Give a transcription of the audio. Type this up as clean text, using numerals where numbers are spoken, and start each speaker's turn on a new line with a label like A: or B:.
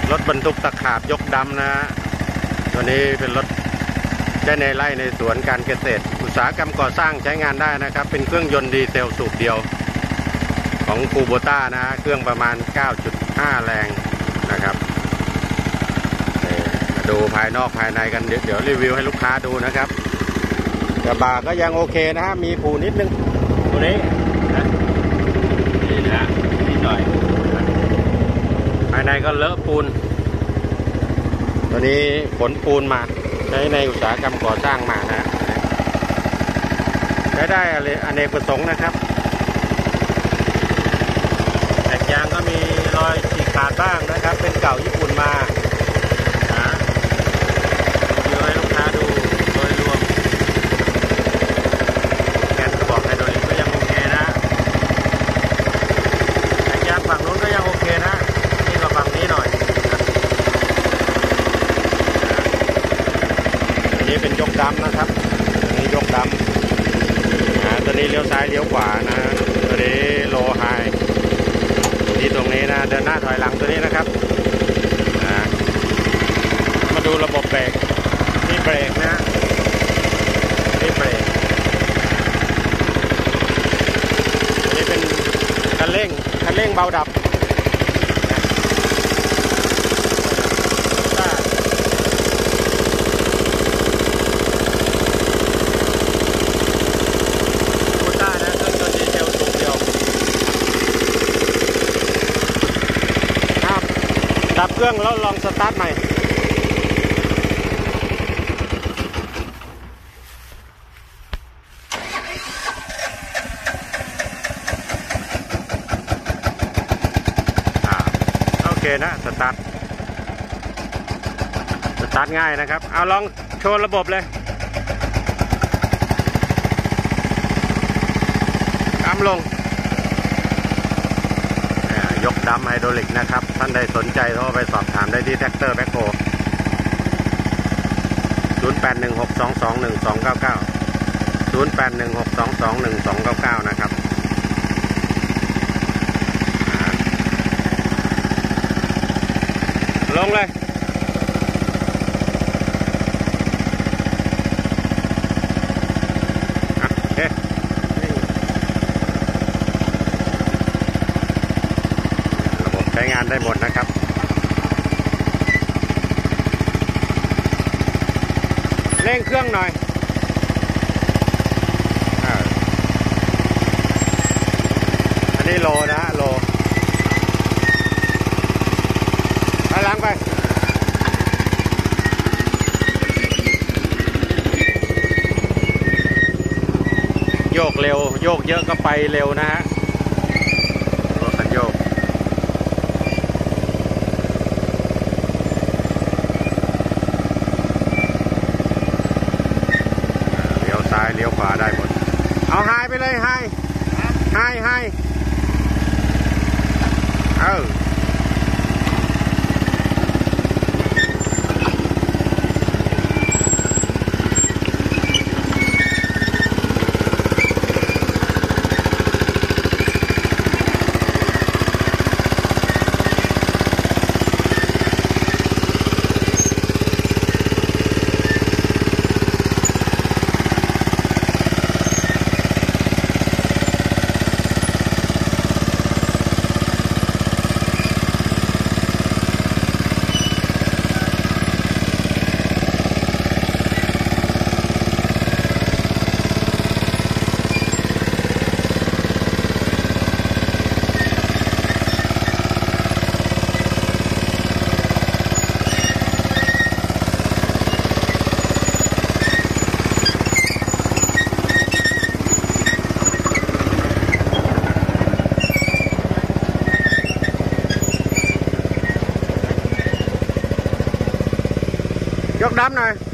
A: รถบรรทุกตะขาบยกดำนะตัวนี้เป็นรถใช้ในไร่ในสวนการเกษตรอุตสาหกรรมก่อสร้างใช้งานได้นะครับเป็นเครื่องยนต์ดีเซลสูบเดียวของคูโบต้านะเครื่องประมาณ 9.5 แรงนะครับมาดูภายนอกภายในกันเดี๋ยวรีวิวให้ลูกค้าดูนะครับกระบะก็ยังโอเคนะฮะมีผูนิดนึงตัวนี้นะนี่นะนิดหน่อยภายในก็เลอะปูนตัวนี้ขนปูนมาใช้ในอุตสาหกรรมก่อสร้างมานะใช้ได้อเนกประสงค์นะครับแต่ยางก็มีรอยฉีกขาดบ้างนะครับเป็นเก่าญี่ปุ่นมาดูให้ลูกค้าดูโดยรวมแกนกระบอกไฮดรอลิกก็ยังโอเคนะแต่ยางฝั่งนู้นก็ยังโอเคนะนี่ก็ฝั่งนี้หน่อยอันนี้เป็นยกดำนะครับอันนี้ยกดำตัวนี้เลี้ยวซ้ายเลี้ยวขวานะตัวนี้โลไฮที่ตรงนี้นะเดินหน้าถอยหลังตัวนี้นะครับมาดูระบบเบรกนี่เบรกนะนี่เบรกอันนี้เป็นคันเร่งเบาดับดับเครื่องแล้วลองสตาร์ทใหม่โอเคนะสตาร์ทง่ายนะครับเอาลองโชว์ระบบเลยกำลงยกดำไฮดรอลิกนะครับท่านใดสนใจโทรไปสอบถามได้ที่แท็กเตอร์แบ็คโฮ0816221299 นะครับลงเลยโอเคใช้งานได้หมดนะครับเร่งเครื่องหน่อยอันนี้โลนะโลไปล้างไปโยกเร็วโยกเยอะก็ไปเร็วนะฮะรถคันโยกซ้ายเลี้ยวขวาได้หมดเอาไฮไปเลยไฮยกดำหน่อย